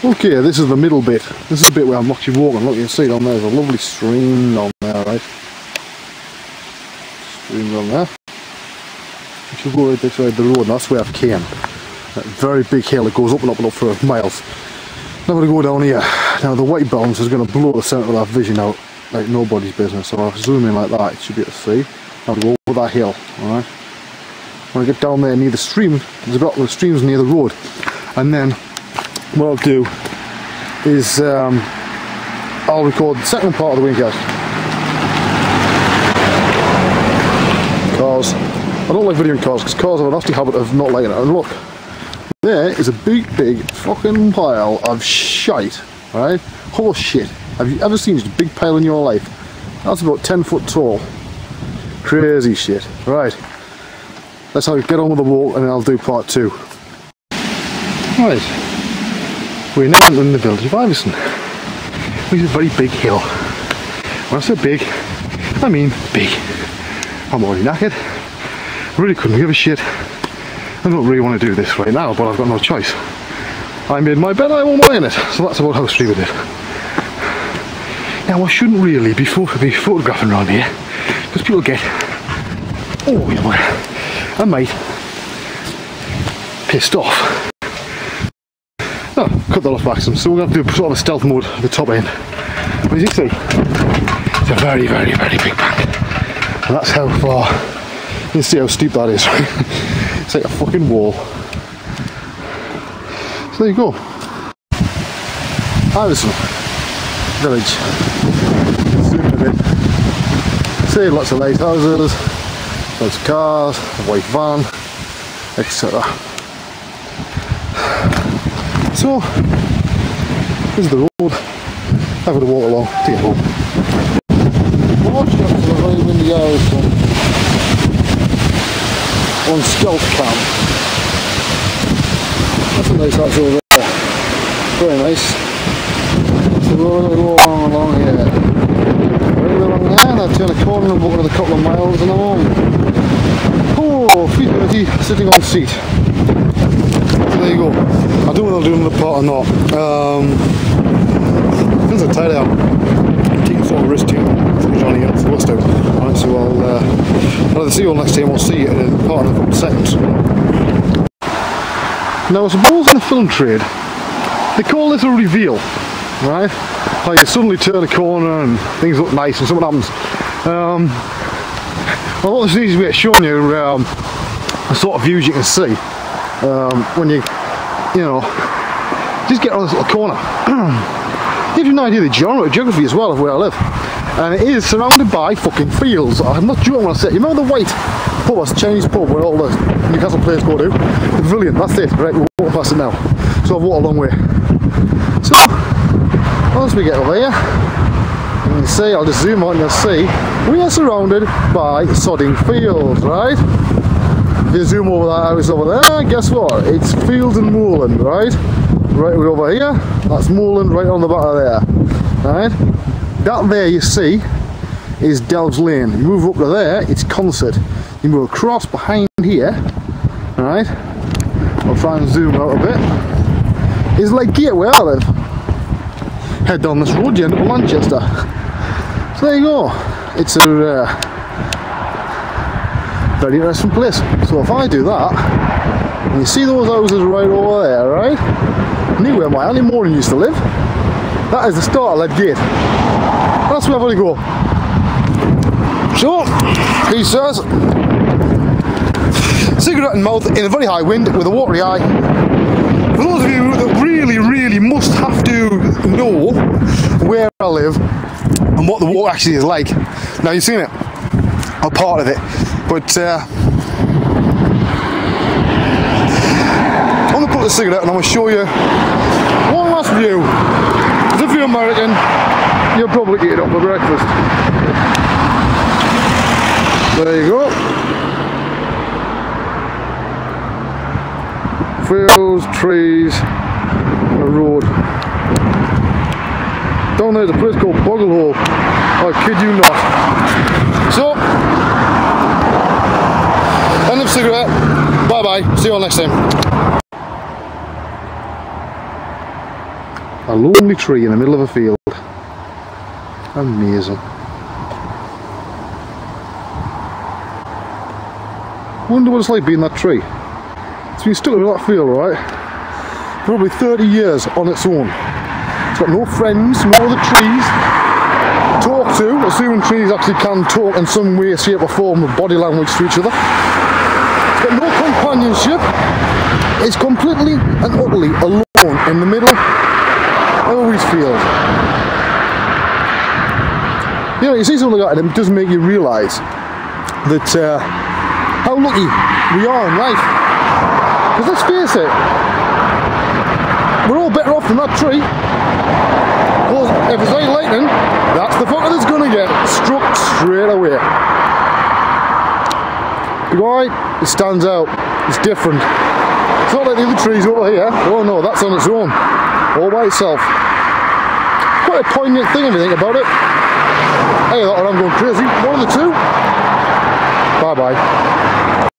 Okay, this is the middle bit. This is the bit where I'm actually walking. Look, you can see down there, there's a lovely stream down there, right? Stream down there. If you go right this side of the road, and that's where I've came. That very big hill that goes up and up and up for miles. Now I'm going to go down here. Now the white balance is going to blow the centre of that vision out like nobody's business. So if I zoom in like that, you should be able to see. Now go over that hill, alright? When I get down there near the stream, there's a lot of streams near the road. And then what I'll do is I'll record the second part of the Winkhouse. Cars. I don't like videoing cars because cars have a nasty habit of not liking it. And look, there is a big fucking pile of shite, right? Horse shit. Have you ever seen such a big pile in your life? That's about 10 foot tall. Crazy shit. Right. Let's get on with the walk and then I'll do part 2. Right. We're now in the village of Iverston, which is a very big hill. When I say big, I mean big. I'm already knackered. Really couldn't give a shit. I don't really want to do this right now, but I've got no choice. I made my bed, I won't lie in it. So that's about how stupid it is. Now I shouldn't really be photographing around here, because people get, oh you know, I might, pissed off. Oh, cut that off by accident. So we're going to have to do sort of a stealth mode at the top end. But as you see, it's a very big bank. And that's how far, you can see how steep that is. It's like a fucking wall. So there you go. Iverston village. Zoom a bit. See lots of lighthouses, lots of cars, a white van, etc. So, this is the road. I'm going to walk along to get home. Watch out for the very windy Iverston on stealth cam. That's a nice house over there. Very nice. So we're going to go along here. Right along there, and I turn a corner and walk another couple of miles and I'm home. Oh, feet dirty, sitting on seat. So there you go. I don't know whether I'll do another part or not. Depends how tired I am. I'm taking sort of risk here. Johnny up for what's down. Alright, so I'll either see you all next time or see you in part in a couple of seconds. Now I suppose in the film trade they call this a reveal, right? Like you suddenly turn a corner and things look nice and something happens. Well, this is the easiest way of showing you the sort of views you can see when you know, just get on this little corner. Gives you an idea of the geography as well of where I live. And it is surrounded by fucking fields. I'm not joking when I say it. You remember the white pub, that's the Chinese pub where all the Newcastle players go to? The pavilion, that's it. Right, we're walking past it now. So I've walked a long way. So, once we get over here, you can see, I'll just zoom out and you'll see, we are surrounded by sodding fields, right? If you zoom over that house over there, guess what? It's fields and moorland, right? Right over here, that's moorland right on the back of there, right? That there you see is Delves Lane. You move up to there, it's Concert. You move across behind here, right? I'll try and zoom out a bit. It's like Gate where I live. Head down this road, you end up in Manchester. So there you go. It's a very interesting place. So if I do that, and you see those houses right over there, right? Near where my Auntie Maureen used to live. That is the start of that gate. That's where I'm going to go. So, he says, cigarette in mouth in a very high wind with a watery eye. For those of you that really must have to know where I live and what the water actually is like. Now you've seen it, a part of it, but I'm going to put the cigarette and I'm going to show you one last view. If you're American, you'll probably eat it up for breakfast. There you go. Fields, trees, and a road. Down there's a place called Bogglehole. I kid you not. So, end of cigarette. Bye bye. See you all next time. A lonely tree in the middle of a field. Amazing. Wonder what it's like being that tree. It's been stuck in that field, right? Probably 30 years on its own. It's got no friends, no other trees to talk to, assuming trees actually can talk in some way, shape or form of body language to each other. It's got no companionship. It's completely and utterly alone in the middle of a wheat field. You know, you see something like that and it does make you realise that how lucky we are in life. Because let's face it, we're all better off than that tree. Because if it's like lightning, that's the fucker that's gonna get struck straight away. Right, it stands out. It's different. It's not like the other trees over here. Oh no, that's on its own, all by itself. Quite a poignant thing if you think about it. Hey, that one I'm going crazy. One of the two. Bye bye.